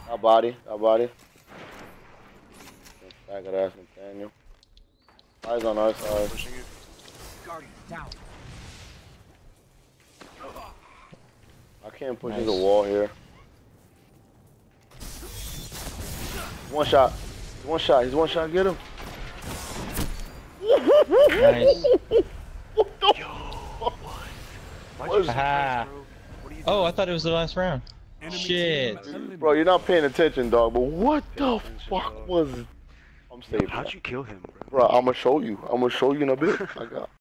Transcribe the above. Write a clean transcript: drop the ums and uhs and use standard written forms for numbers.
Got body. Got body. Faggot ass Nathaniel. Eyes on our side. Pushing you. Guardian down. I can't push Nice. the wall here. One shot. He's one shot. He's one shot. Get him. Nice. What the Yo, fuck? why'd What you is- Aha. bro? What are you Oh, I doing? thought it was the last round. Enemy Shit. team eliminated. Bro, you're not paying attention, dog. But what the attention, fuck dog. was? I'm Yo, safe. how'd you kill him, bro? Bro, I'm gonna show you. I'm gonna show you in a bit. I got.